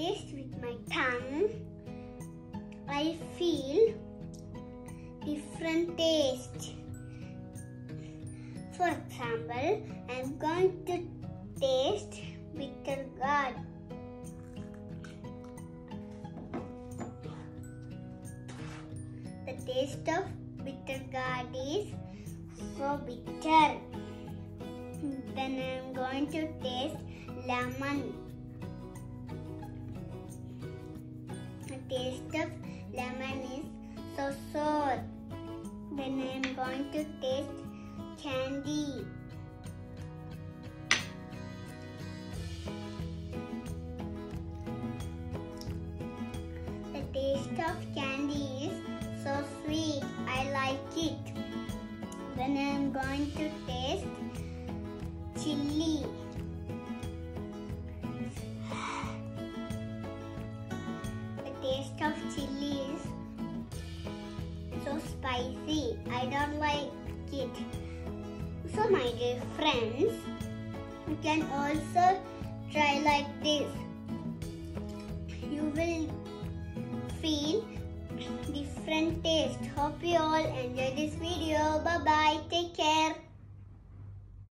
taste with my tongue, I feel different taste. For example, I am going to taste bitter gourd. The taste of bitter gourd is so bitter. Then I am going to taste lemon. The taste of lemon is so sour. Then I am going to taste candy. The taste of candy is so sweet. I like it. Then I am going to taste chili. The taste of chili is so spicy. I don't like it. So my dear friends, you can also try like this. You will feel different taste. Hope you all enjoy this video. Bye bye. Take care.